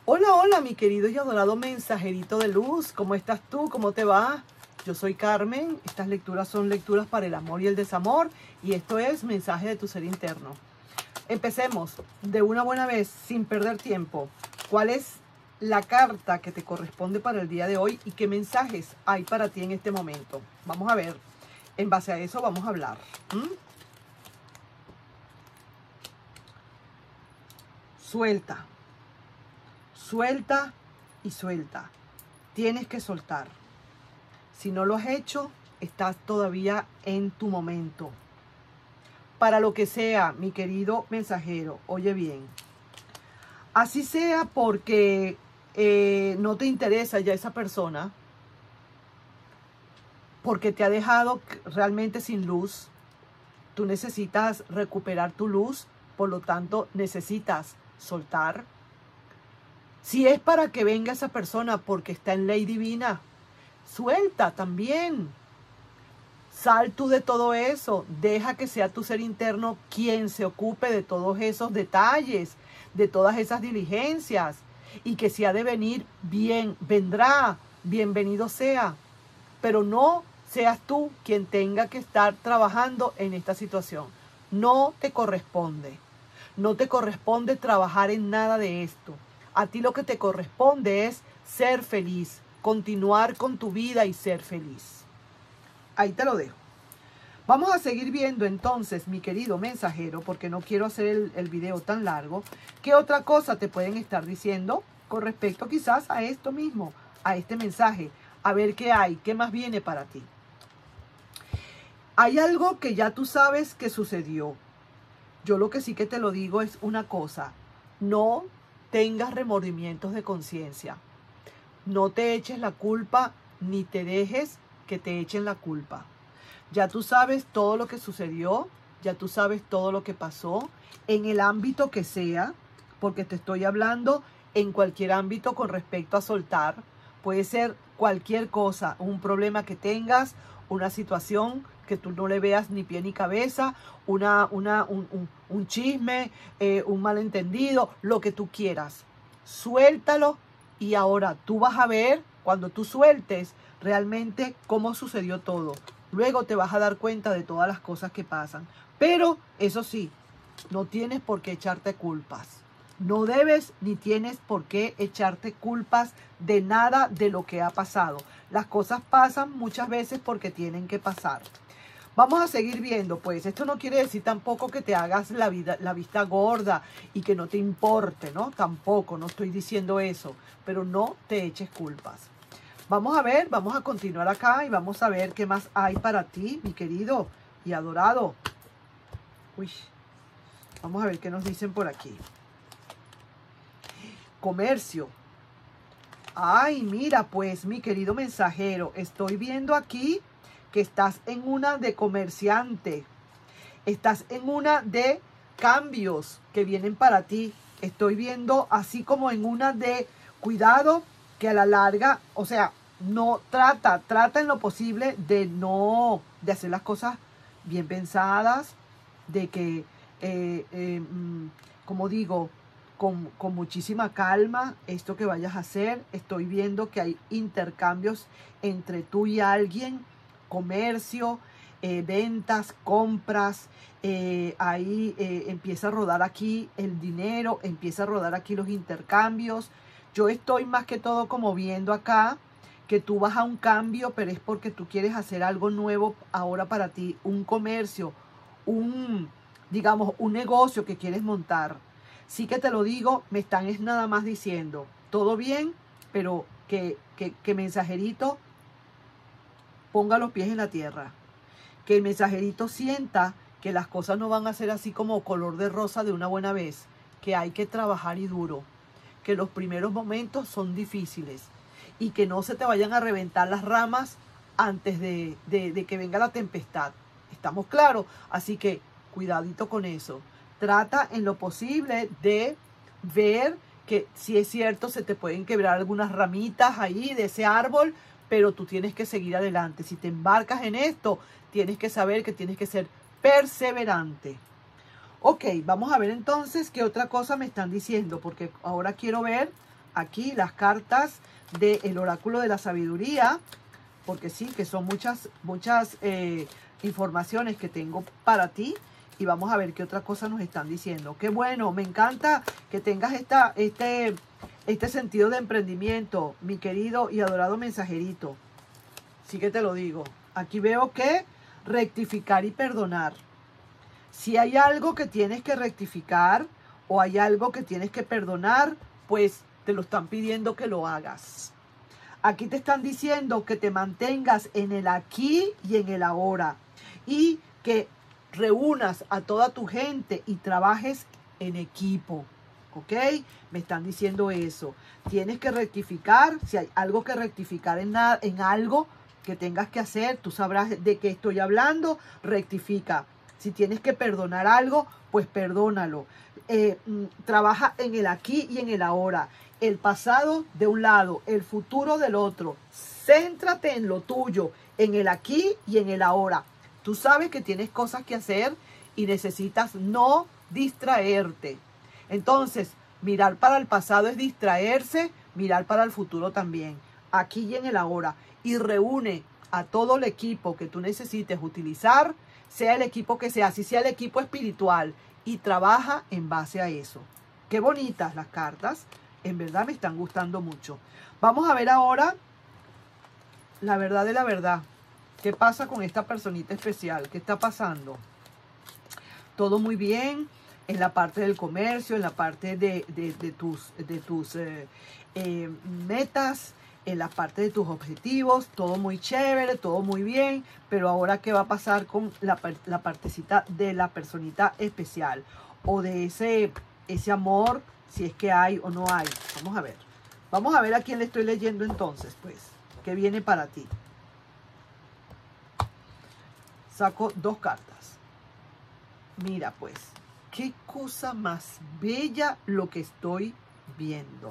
Hola, hola, mi querido y adorado mensajerito de luz. ¿Cómo estás tú? ¿Cómo te va? Yo soy Carmen. Estas lecturas son lecturas para el amor y el desamor. Y esto es Mensaje de tu Ser Interno. Empecemos de una buena vez, sin perder tiempo. ¿Cuál es la carta que te corresponde para el día de hoy? ¿Y qué mensajes hay para ti en este momento? Vamos a ver. En base a eso vamos a hablar. Suelta. Suelta y suelta. Tienes que soltar. Si no lo has hecho, estás todavía en tu momento. Para lo que sea, mi querido mensajero, oye bien. Así sea porque no te interesa ya esa persona, porque te ha dejado realmente sin luz. Tú necesitas recuperar tu luz, por lo tanto necesitas soltar. Si es para que venga esa persona porque está en ley divina, suelta también. Sal tú de todo eso. Deja que sea tu ser interno quien se ocupe de todos esos detalles, de todas esas diligencias. Y que si ha de venir, bien, vendrá, bienvenido sea. Pero no seas tú quien tenga que estar trabajando en esta situación. No te corresponde. No te corresponde trabajar en nada de esto. A ti lo que te corresponde es ser feliz, continuar con tu vida y ser feliz. Ahí te lo dejo. Vamos a seguir viendo entonces, mi querido mensajero, porque no quiero hacer el video tan largo. ¿Qué otra cosa te pueden estar diciendo con respecto quizás a esto mismo, a este mensaje? A ver qué hay, qué más viene para ti. Hay algo que ya tú sabes que sucedió. Yo lo que sí que te lo digo es una cosa. No tengas remordimientos de conciencia. No te eches la culpa ni te dejes que te echen la culpa. Ya tú sabes todo lo que sucedió, ya tú sabes todo lo que pasó, en el ámbito que sea, porque te estoy hablando en cualquier ámbito con respecto a soltar. Puede ser cualquier cosa, un problema que tengas, una situación que tú no le veas ni pie ni cabeza, un chisme, un malentendido, lo que tú quieras. Suéltalo y ahora tú vas a ver, cuando tú sueltes, realmente cómo sucedió todo. Luego te vas a dar cuenta de todas las cosas que pasan. Pero, eso sí, no tienes por qué echarte culpas. No debes ni tienes por qué echarte culpas de nada de lo que ha pasado. Las cosas pasan muchas veces porque tienen que pasar. Vamos a seguir viendo, pues. Esto no quiere decir tampoco que te hagas la vista gorda y que no te importe, ¿no? Tampoco, no estoy diciendo eso. Pero no te eches culpas. Vamos a ver, vamos a continuar acá y vamos a ver qué más hay para ti, mi querido y adorado. Uy, vamos a ver qué nos dicen por aquí. Comercio. Ay, mira, pues, mi querido mensajero, estoy viendo aquí que estás en una de comerciante. Estás en una de cambios que vienen para ti. Estoy viendo así como en una de cuidado, que a la larga, o sea, no trata en lo posible de hacer las cosas bien pensadas, de que, como digo, con muchísima calma, esto que vayas a hacer. Estoy viendo que hay intercambios entre tú y alguien, comercio, ventas, compras, ahí empieza a rodar aquí el dinero, empieza a rodar aquí los intercambios. Yo estoy más que todo como viendo acá que tú vas a un cambio, pero es porque tú quieres hacer algo nuevo ahora para ti, un comercio, digamos, un negocio que quieres montar. Sí que te lo digo, me están es nada más diciendo, todo bien, pero que mensajerito ponga los pies en la tierra. Que el mensajerito sienta que las cosas no van a ser así como color de rosa de una buena vez, que hay que trabajar y duro, que los primeros momentos son difíciles y que no se te vayan a reventar las ramas antes de que venga la tempestad. ¿Estamos claros? Así que cuidadito con eso. Trata en lo posible de ver que si es cierto se te pueden quebrar algunas ramitas ahí de ese árbol, pero tú tienes que seguir adelante. Si te embarcas en esto, tienes que saber que tienes que ser perseverante. Ok, vamos a ver entonces qué otra cosa me están diciendo, porque ahora quiero ver aquí las cartas del oráculo de la sabiduría, porque sí, que son muchas informaciones que tengo para ti. Y vamos a ver qué otra cosa nos están diciendo. Qué bueno, me encanta que tengas este sentido de emprendimiento, mi querido y adorado mensajerito. Sí que te lo digo. Aquí veo que rectificar y perdonar. Si hay algo que tienes que rectificar o hay algo que tienes que perdonar, pues te lo están pidiendo que lo hagas. Aquí te están diciendo que te mantengas en el aquí y en el ahora. Y que reúnas a toda tu gente y trabajes en equipo. ¿Ok? Me están diciendo eso. Tienes que rectificar. Si hay algo que rectificar en algo que tengas que hacer, tú sabrás de qué estoy hablando, rectifica. Si tienes que perdonar algo, pues perdónalo. Trabaja en el aquí y en el ahora. El pasado de un lado, el futuro del otro. Céntrate en lo tuyo, en el aquí y en el ahora. Tú sabes que tienes cosas que hacer y necesitas no distraerte. Entonces, mirar para el pasado es distraerse, mirar para el futuro también. Aquí y en el ahora. Y reúne a todo el equipo que tú necesites utilizar, sea el equipo que sea, si sea el equipo espiritual, y trabaja en base a eso. Qué bonitas las cartas. En verdad me están gustando mucho. Vamos a ver ahora la verdad de la verdad. ¿Qué pasa con esta personita especial? ¿Qué está pasando? Todo muy bien en la parte del comercio, en la parte de tus metas, en la parte de tus objetivos. Todo muy chévere, todo muy bien. Pero ahora, ¿qué va a pasar con la partecita de la personita especial? O de ese amor, si es que hay o no hay. Vamos a ver. Vamos a ver a quién le estoy leyendo entonces, pues. ¿Qué viene para ti? Saco dos cartas. Mira, pues, qué cosa más bella lo que estoy viendo.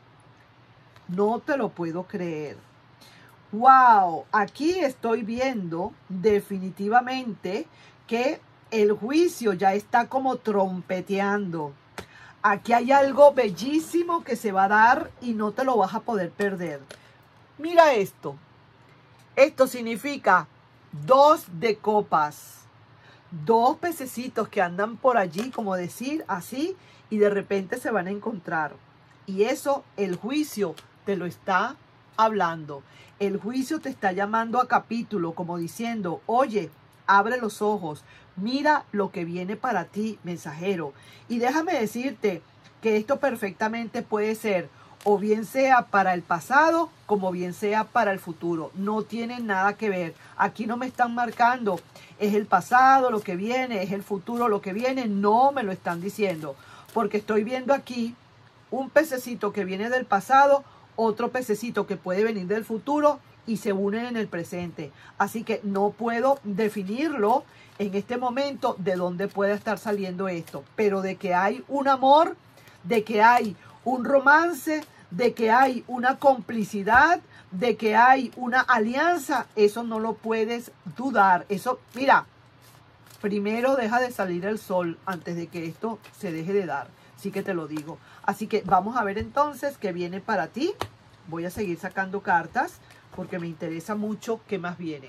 No te lo puedo creer. ¡Wow! Aquí estoy viendo definitivamente que el juicio ya está como trompeteando. Aquí hay algo bellísimo que se va a dar y no te lo vas a poder perder. Mira esto. Esto significa 2 de copas. 2 pececitos que andan por allí, como decir así, y de repente se van a encontrar. Y eso, el juicio te lo está hablando. El juicio te está llamando a capítulo, como diciendo, oye, abre los ojos, mira lo que viene para ti, mensajero. Y déjame decirte que esto perfectamente puede ser, o bien sea para el pasado, como bien sea para el futuro. No tiene nada que ver. Aquí no me están marcando, es el pasado lo que viene, es el futuro lo que viene. No me lo están diciendo, porque estoy viendo aquí un pececito que viene del pasado, otro pececito que puede venir del futuro y se unen en el presente. Así que no puedo definirlo en este momento de dónde puede estar saliendo esto. Pero de que hay un amor, de que hay un romance, de que hay una complicidad, de que hay una alianza, eso no lo puedes dudar. Eso, mira, primero deja de salir el sol antes de que esto se deje de dar. Sí que te lo digo. Así que vamos a ver entonces qué viene para ti. Voy a seguir sacando cartas porque me interesa mucho qué más viene.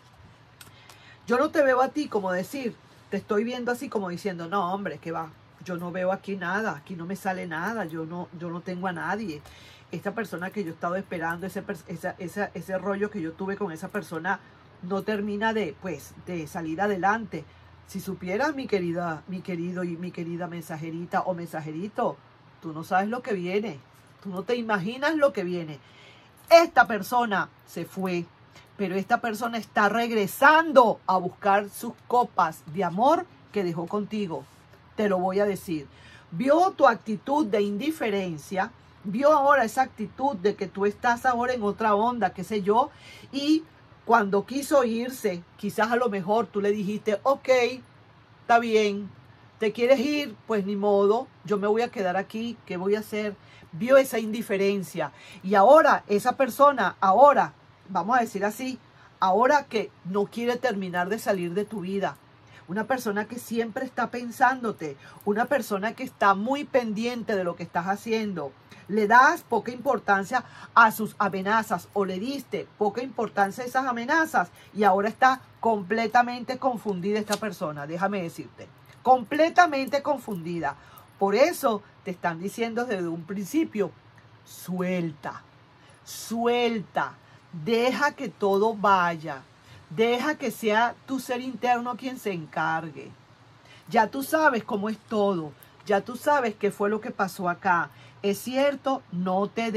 Yo no te veo a ti como decir, te estoy viendo así como diciendo, no hombre, ¿qué va? Yo no veo aquí nada, aquí no me sale nada, yo no tengo a nadie. Esta persona que yo he estado esperando, ese rollo que yo tuve con esa persona no termina de salir adelante. Si supieras, mi querido y mi querida mensajerita o mensajerito, tú no sabes lo que viene. Tú no te imaginas lo que viene. Esta persona se fue, pero esta persona está regresando a buscar sus copas de amor que dejó contigo. Te lo voy a decir. Vio tu actitud de indiferencia, vio ahora esa actitud de que tú estás ahora en otra onda, qué sé yo, y cuando quiso irse, quizás a lo mejor tú le dijiste, ok, está bien, ¿te quieres ir? Pues ni modo, yo me voy a quedar aquí, ¿qué voy a hacer? Vio esa indiferencia y ahora esa persona, vamos a decir así, ahora que no quiere terminar de salir de tu vida, una persona que siempre está pensándote, una persona que está muy pendiente de lo que estás haciendo. Le das poca importancia a sus amenazas o le diste poca importancia a esas amenazas y ahora está completamente confundida esta persona, déjame decirte, completamente confundida. Por eso te están diciendo desde un principio, suelta, suelta, deja que todo vaya, deja que sea tu ser interno quien se encargue. Ya tú sabes cómo es todo, ya tú sabes qué fue lo que pasó acá. Es cierto, no te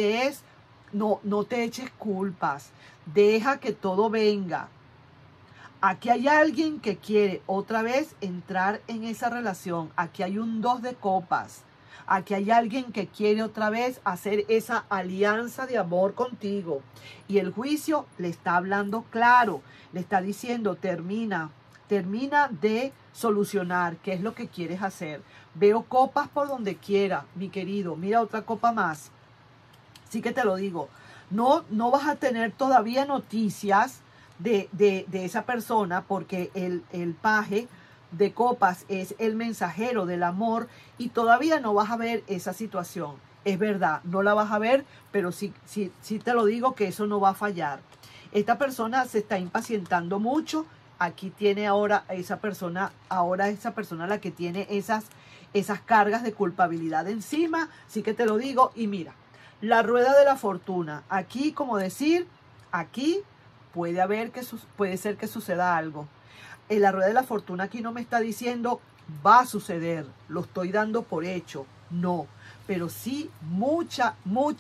eches culpas, deja que todo venga. Aquí hay alguien que quiere otra vez entrar en esa relación. Aquí hay un 2 de copas. Aquí hay alguien que quiere otra vez hacer esa alianza de amor contigo. Y el juicio le está hablando claro. Le está diciendo, termina de solucionar qué es lo que quieres hacer. Veo copas por donde quiera, mi querido. Mira otra copa más. Sí que te lo digo. No vas a tener todavía noticias de esa persona porque el paje de copas es el mensajero del amor y todavía no vas a ver esa situación. Es verdad, no la vas a ver, pero sí te lo digo que eso no va a fallar. Esta persona se está impacientando mucho. Aquí tiene ahora esa persona la que tiene esas cargas de culpabilidad encima. Sí que te lo digo. Y mira, la rueda de la fortuna. Aquí, como decir, aquí puede ser que suceda algo. En la rueda de la fortuna aquí no me está diciendo va a suceder, lo estoy dando por hecho, no, pero sí mucha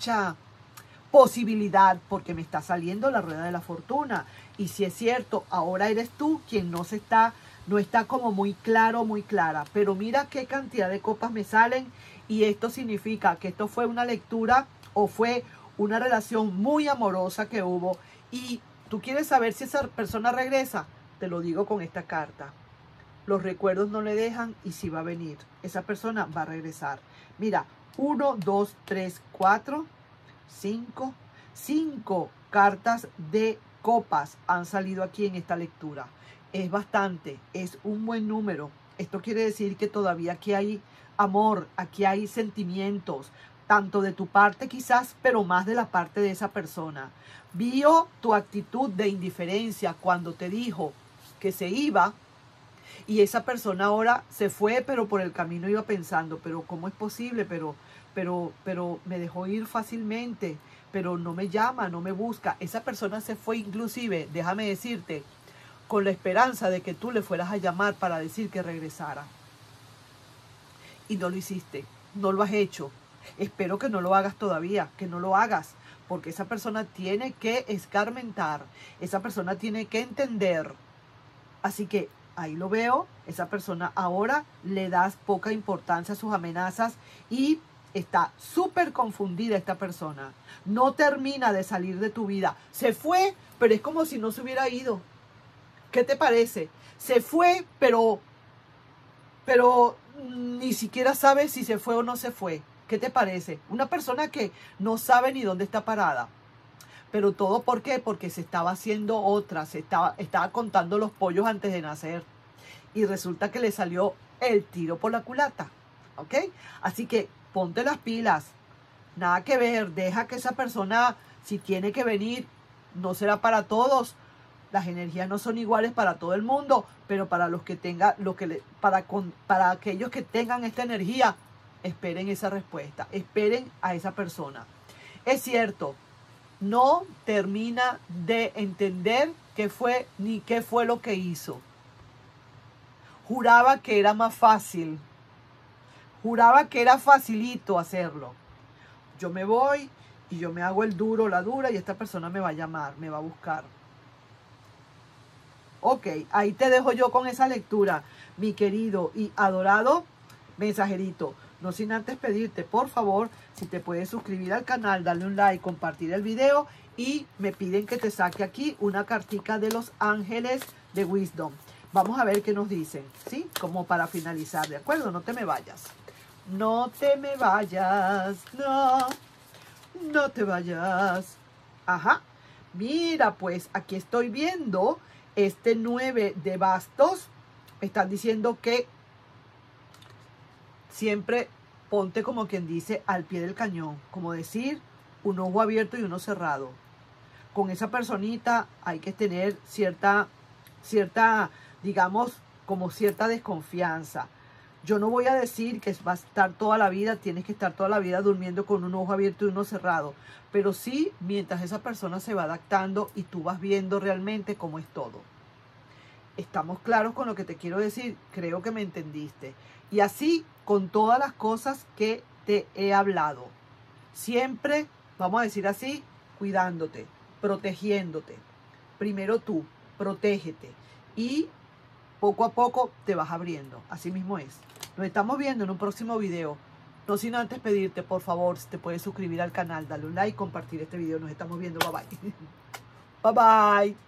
posibilidad porque me está saliendo la rueda de la fortuna. Y si es cierto, ahora eres tú quien no está como muy claro, muy clara, pero mira qué cantidad de copas me salen y esto significa que esto fue una lectura o fue una relación muy amorosa que hubo y tú quieres saber si esa persona regresa. Te lo digo con esta carta. Los recuerdos no le dejan y sí va a venir. Esa persona va a regresar. Mira, 1, 2, 3, 4, 5. 5 cartas de copas han salido aquí en esta lectura. Es bastante, es un buen número. Esto quiere decir que todavía aquí hay amor, aquí hay sentimientos, tanto de tu parte quizás, pero más de la parte de esa persona. Vio tu actitud de indiferencia cuando te dijo que se iba y esa persona ahora se fue, pero por el camino iba pensando, pero ¿cómo es posible? Pero me dejó ir fácilmente, pero no me llama, no me busca. Esa persona se fue inclusive, déjame decirte, con la esperanza de que tú le fueras a llamar para decir que regresara. Y no lo hiciste, no lo has hecho. Espero que no lo hagas todavía, que no lo hagas, porque esa persona tiene que escarmentar, esa persona tiene que entender. Así que ahí lo veo, esa persona ahora le das poca importancia a sus amenazas y está súper confundida esta persona. No termina de salir de tu vida. Se fue, pero es como si no se hubiera ido. ¿Qué te parece? Se fue, pero ni siquiera sabe si se fue o no se fue. ¿Qué te parece? Una persona que no sabe ni dónde está parada. Pero todo ¿por qué? Porque se estaba haciendo otra, estaba contando los pollos antes de nacer. Y resulta que le salió el tiro por la culata. ¿Ok? Así que ponte las pilas. Nada que ver. Deja que esa persona, si tiene que venir, no será para todos. Las energías no son iguales para todo el mundo. Pero para los que tengan, para aquellos que tengan esta energía, esperen esa respuesta. Esperen a esa persona. Es cierto. No termina de entender qué fue ni qué fue lo que hizo. Juraba que era más fácil. Juraba que era facilito hacerlo. Yo me voy y yo me hago el duro, la dura y esta persona me va a llamar, me va a buscar. Ok, ahí te dejo yo con esa lectura, mi querido y adorado mensajerito. No sin antes pedirte, por favor, si te puedes suscribir al canal, darle un like, compartir el video y me piden que te saque aquí una cartica de los ángeles de Wisdom. Vamos a ver qué nos dicen, ¿sí? Como para finalizar, ¿de acuerdo? No te me vayas. No te me vayas, no te vayas. Ajá, mira, pues aquí estoy viendo este 9 de bastos. Me están diciendo que siempre ponte, como quien dice, al pie del cañón. Como decir, un ojo abierto y uno cerrado. Con esa personita hay que tener cierta, digamos, como cierta desconfianza. Yo no voy a decir que va a estar toda la vida, tienes que estar toda la vida durmiendo con un ojo abierto y uno cerrado. Pero sí, mientras esa persona se va adaptando y tú vas viendo realmente cómo es todo. ¿Estamos claros con lo que te quiero decir? Creo que me entendiste. Y así con todas las cosas que te he hablado. Siempre, vamos a decir así, cuidándote, protegiéndote. Primero tú, protégete. Y poco a poco te vas abriendo. Así mismo es. Nos estamos viendo en un próximo video. No sin antes pedirte, por favor, si te puedes suscribir al canal, darle un like, compartir este video. Nos estamos viendo. Bye bye. Bye bye.